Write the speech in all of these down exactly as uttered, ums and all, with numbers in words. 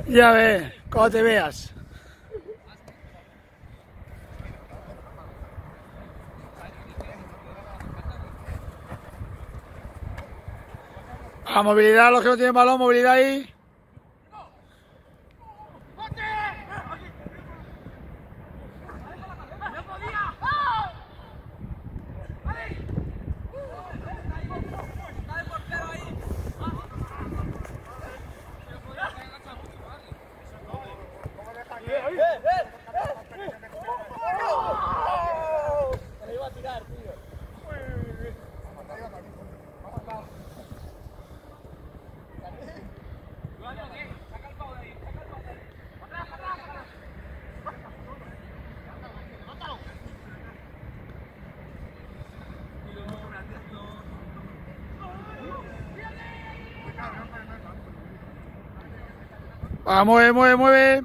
Ya ves, cuando te veas. A movilidad, los que no tienen balón, movilidad ahí. Va, mueve, mueve, mueve.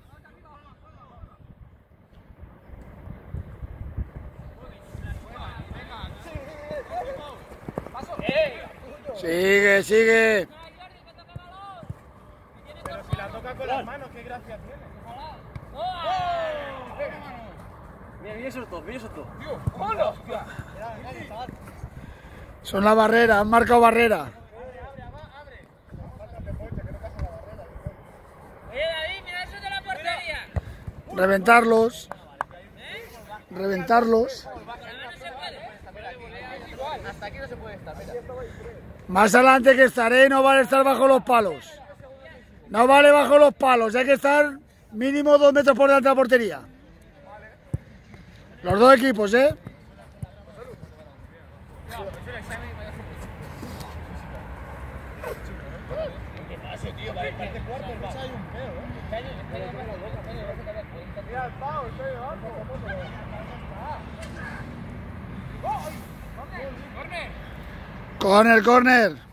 Sigue, sigue. Pero si la toca con las manos, qué gracia tiene. Mira, mira esos dos, mira esos dos. ¡Hola, hostia! Son la barrera, han marcado barrera. Reventarlos. Reventarlos. Hasta aquí no se puede estar, mira. Más adelante que estaré, no vale estar bajo los palos. No vale bajo los palos, hay que estar mínimo dos metros por delante de la portería. Los dos equipos, ¿eh? ¿Qué pasa, tío? Vale, parte cuarto, el Barça hay un peo, ¿eh? Mira el pavo, estoy debajo. Corner, corner.